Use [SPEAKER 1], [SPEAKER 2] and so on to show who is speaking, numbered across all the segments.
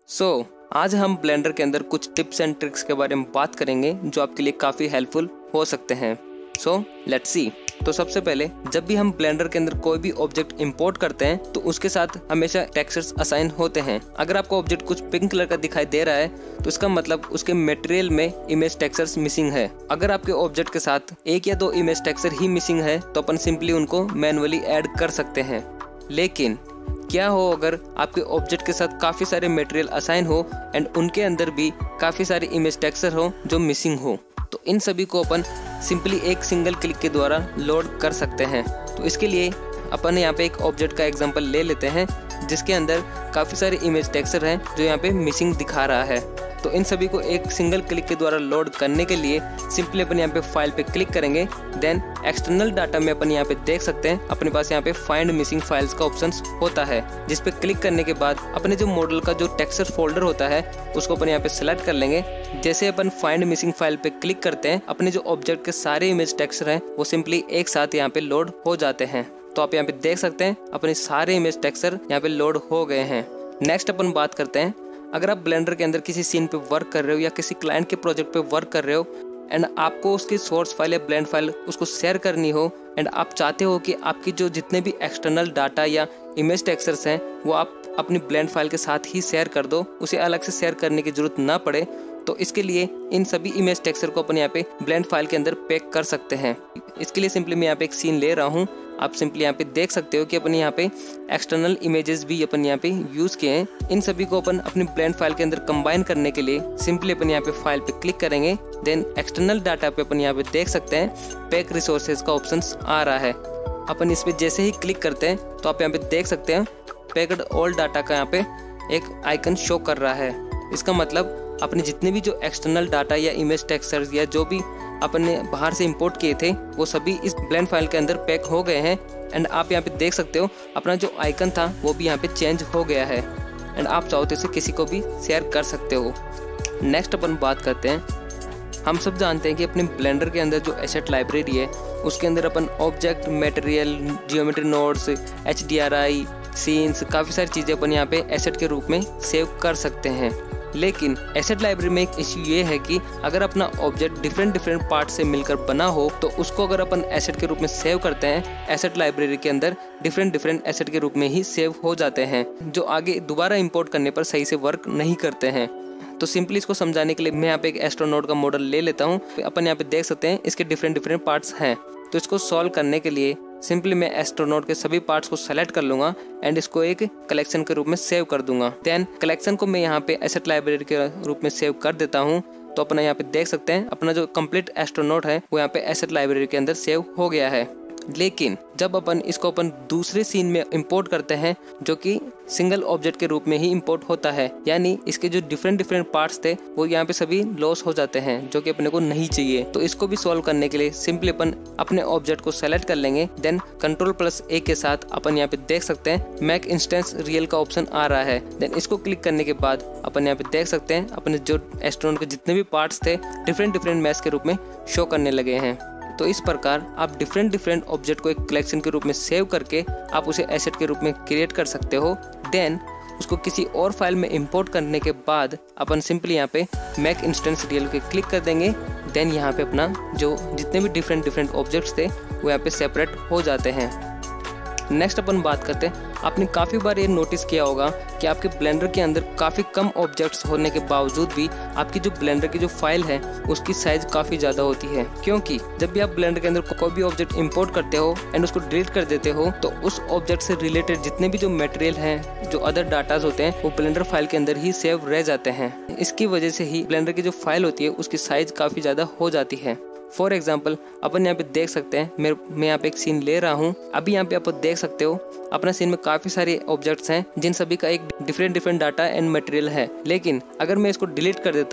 [SPEAKER 1] आज हम ब्लेंडर के अंदर कुछ टिप्स एंड ट्रिक्स के बारे में बात करेंगे जो आपके लिए काफ़ी हेल्पफुल हो सकते हैं। Let's see. तो सबसे पहले जब भी हम ब्लेंडर के अंदर कोई भी ऑब्जेक्ट इंपोर्ट करते हैं तो उसके साथ हमेशा टेक्सचर्स असाइन होते हैं। अगर आपको ऑब्जेक्ट कुछ पिंक कलर का दिखाई दे रहा है तो इसका मतलब उसके मटेरियल में इमेज टेक्सचर्स मिसिंग है। अगर आपके ऑब्जेक्ट के साथ एक या दो इमेज टेक्सचर ही मिसिंग है तो अपन सिंपली उनको मैनुअली ऐड कर सकते हैं। लेकिन क्या हो अगर आपके ऑब्जेक्ट के साथ काफ़ी सारे मटेरियल असाइन हो एंड उनके अंदर भी काफ़ी सारे इमेज टेक्सचर हो जो मिसिंग हो, तो इन सभी को अपन सिंपली एक सिंगल क्लिक के द्वारा लोड कर सकते हैं। तो इसके लिए अपन यहाँ पे एक ऑब्जेक्ट का एग्जांपल ले लेते हैं जिसके अंदर काफ़ी सारे इमेज टेक्सचर हैं जो यहाँ पे मिसिंग दिखा रहा है। तो इन सभी को एक सिंगल क्लिक के द्वारा लोड करने के लिए सिंपली अपन यहाँ पे फाइल पे क्लिक करेंगे। देन एक्सटर्नल डाटा में अपन यहाँ पे देख सकते हैं अपने पास यहाँ पे फाइंड मिसिंग फाइल्स का ऑप्शन होता है, जिस पे क्लिक करने के बाद अपने जो मॉडल का जो टेक्सचर फोल्डर होता है उसको अपन यहाँ पे सिलेक्ट कर लेंगे। जैसे अपन फाइंड मिसिंग फाइल पे क्लिक करते हैं अपने जो ऑब्जेक्ट के सारे इमेज टेक्सचर हैं वो सिंपली एक साथ यहाँ पे लोड हो जाते हैं। तो आप यहाँ पे देख सकते हैं अपने सारे इमेज टेक्सचर यहाँ पे लोड हो गए हैं। नेक्स्ट अपन बात करते हैं, अगर आप ब्लेंडर के अंदर किसी सीन पे वर्क कर रहे हो या किसी क्लाइंट के प्रोजेक्ट पे वर्क कर रहे हो एंड आपको उसकी सोर्स फाइल या ब्लेंड फाइल उसको शेयर करनी हो एंड आप चाहते हो कि आपकी जो जितने भी एक्सटर्नल डाटा या इमेज टेक्सचर्स हैं वो आप अपनी ब्लेंड फाइल के साथ ही शेयर कर दो, उसे अलग से शेयर करने की जरूरत ना पड़े, तो इसके लिए इन सभी इमेज टेक्सचर को अपन यहाँ पे ब्लेंड फाइल के अंदर पैक कर सकते हैं। इसके लिए सिंपली मैं यहाँ पे एक सीन ले रहा हूँ। आप सिंपली यहाँ पे देख सकते हो कि अपन यहाँ पे एक्सटर्नल इमेजेस भी अपन यहाँ पे यूज किए हैं। इन सभी को अपन अपनी ब्लेंड फाइल के अंदर कंबाइन करने के लिए सिंपली अपन यहाँ पे फाइल पे क्लिक करेंगे। देन एक्सटर्नल डाटा पे अपन यहाँ पे देख सकते हैं पैक रिसोर्सेज का ऑप्शन आ रहा है। अपन इस पे जैसे ही क्लिक करते हैं तो आप यहाँ पे देख सकते हैं पैक्ड ऑल डाटा का यहाँ पे एक आइकन शो कर रहा है। इसका मतलब अपने जितने भी जो एक्सटर्नल डाटा या इमेज टेक्सचर्स या जो भी अपन ने बाहर से इंपोर्ट किए थे वो सभी इस ब्लेंड फाइल के अंदर पैक हो गए हैं। एंड आप यहाँ पे देख सकते हो अपना जो आइकन था वो भी यहाँ पे चेंज हो गया है एंड आप चाहो तो इसे किसी को भी शेयर कर सकते हो। नेक्स्ट अपन बात करते हैं, हम सब जानते हैं कि अपने ब्लेंडर के अंदर जो एसेट लाइब्रेरी है उसके अंदर अपन object, material, geometry nodes, HDRI, scenes, काफ़ी सारी चीज़ें अपन यहाँ पे एसेट के रूप में सेव कर सकते हैं। लेकिन एसेट लाइब्रेरी में एक इश्यू ये है कि अगर अपना ऑब्जेक्ट डिफरेंट पार्ट से मिलकर बना हो तो उसको अगर अपन एसेट के रूप में सेव करते हैं एसेट लाइब्रेरी के अंदर डिफरेंट एसेट के रूप में ही सेव हो जाते हैं जो आगे दोबारा इंपोर्ट करने पर सही से वर्क नहीं करते हैं। तो सिंपली इसको समझाने के लिए मैं यहाँ पे एक एस्ट्रोनॉट का मॉडल ले लेता हूँ। अपन यहाँ पे देख सकते हैं इसके डिफरेंट पार्ट्स हैं। तो इसको सॉल्व करने के लिए सिंपली मैं एस्ट्रोनॉट के सभी पार्ट्स को सेलेक्ट कर लूंगा एंड इसको एक कलेक्शन के रूप में सेव कर दूंगा। देन कलेक्शन को मैं यहाँ पे एसेट लाइब्रेरी के रूप में सेव कर देता हूँ। तो अपना यहाँ पे देख सकते हैं अपना जो कंप्लीट एस्ट्रोनॉट है वो यहाँ पे एसेट लाइब्रेरी के अंदर सेव हो गया है। लेकिन जब अपन इसको अपन दूसरे सीन में इंपोर्ट करते हैं जो कि सिंगल ऑब्जेक्ट के रूप में ही इंपोर्ट होता है, यानी इसके जो डिफरेंट पार्ट्स थे वो यहाँ पे सभी लॉस हो जाते हैं जो कि अपने को नहीं चाहिए। तो इसको भी सॉल्व करने के लिए सिंपली अपन अपने ऑब्जेक्ट को सेलेक्ट कर लेंगे। देन Ctrl+A के साथ अपन यहाँ पे देख सकते हैं मेक इंस्टेंस रियल का ऑप्शन आ रहा है। देन इसको क्लिक करने के बाद अपन यहाँ पे देख सकते हैं अपने जो एस्ट्रोनॉट के जितने भी पार्ट्स थे डिफरेंट मैच के रूप में शो करने लगे हैं। तो इस प्रकार आप डिफरेंट ऑब्जेक्ट को एक कलेक्शन के रूप में सेव करके आप उसे एसेट के रूप में क्रिएट कर सकते हो। देन उसको किसी और फाइल में इंपोर्ट करने के बाद अपन सिंपली यहाँ पे मेक इंस्टेंस रियल पे क्लिक कर देंगे। देन यहाँ पे अपना जो जितने भी डिफरेंट ऑब्जेक्ट्स थे वो यहाँ पे सेपरेट हो जाते हैं। नेक्स्ट अपन बात करते हैं, आपने काफ़ी बार ये नोटिस किया होगा कि आपके ब्लेंडर के अंदर काफ़ी कम ऑब्जेक्ट्स होने के बावजूद भी आपकी जो ब्लेंडर की जो फाइल है उसकी साइज काफ़ी ज़्यादा होती है। क्योंकि जब भी आप ब्लेंडर के अंदर कोई भी ऑब्जेक्ट इंपोर्ट करते हो एंड उसको डिलीट कर देते हो तो उस ऑब्जेक्ट से रिलेटेड जितने भी जो मटेरियल हैं, जो अदर डाटाज होते हैं वो ब्लेंडर फाइल के अंदर ही सेव रह जाते हैं। इसकी वजह से ही ब्लेंडर की जो फाइल होती है उसकी साइज काफ़ी ज़्यादा हो जाती है। फॉर एग्जाम्पल अपन यहाँ पे देख सकते हैं मैं यहाँ पे एक सीन ले रहा हूँ। अभी यहाँ पे आप देख सकते हो अपना सीन में काफ़ी सारे ऑब्जेक्ट्स हैं जिन सभी का एक डिफरेंट डाटा एंड मटेरियल है। लेकिन अगर मैं इसको डिलीट कर देता हूँ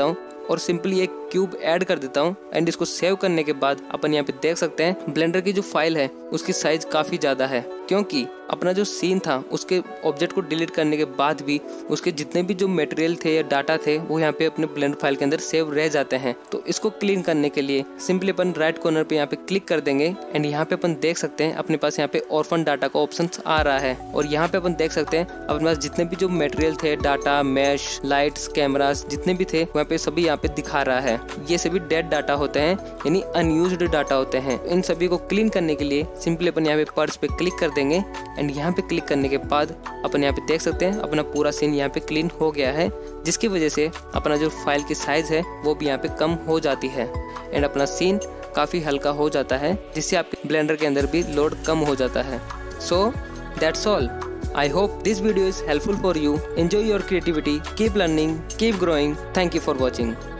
[SPEAKER 1] और सिंपली एक क्यूब ऐड कर देता हूँ एंड इसको सेव करने के बाद अपन यहाँ पे देख सकते हैं ब्लेंडर की जो फाइल है उसकी साइज काफी ज्यादा है, क्योंकि अपना जो सीन था उसके ऑब्जेक्ट को डिलीट करने के बाद भी उसके जितने भी जो मटेरियल थे या डाटा थे वो यहाँ पे अपने ब्लेंडर फाइल के अंदर सेव रह जाते हैं। तो इसको क्लीन करने के लिए सिंपली अपन राइट कॉर्नर पे यहाँ पे क्लिक कर देंगे एंड यहाँ पे अपन देख सकते हैं अपने पास यहाँ पे ऑर्फन डाटा का ऑप्शन आ रहा है और यहाँ पे अपन देख सकते हैं अपने पास जितने भी जो मटेरियल थे, डाटा, मैश, लाइट्स, कैमरास जितने भी थे वहाँ पे सभी यहाँ पे दिखा रहा है। ये सभी डेड डाटा होते हैं यानी अनयूज्ड डाटा होते हैं। इन सभी को क्लीन करने के लिए सिंपली अपन यहाँ पे पर्स पे क्लिक कर देंगे एंड यहाँ पे क्लिक करने के बाद अपन यहाँ पे देख सकते हैं अपना पूरा सीन यहाँ पे क्लीन हो गया है, जिसकी वजह से अपना जो फाइल की साइज है वो भी यहाँ पे कम हो जाती है एंड अपना सीन काफी हल्का हो जाता है, जिससे आपके ब्लेंडर के अंदर भी लोड कम हो जाता है। So that's all. I hope this video is helpful for you. Enjoy your creativity, keep learning, keep growing. Thank you for watching.